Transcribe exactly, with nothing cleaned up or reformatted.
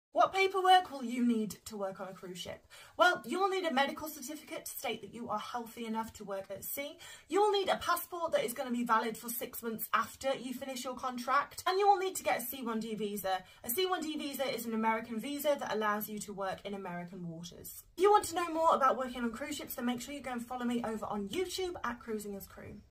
What paperwork will you need to work on a cruise ship? Well, you'll need a medical certificate to state that you are healthy enough to work at sea. You'll need a passport that is going to be valid for six months after you finish your contract. And you will need to get a C one D visa. A C one D visa is an American visa that allows you to work in American waters. If you want to know more about working on cruise ships, then make sure you go and follow me over on YouTube at Cruising as Crew.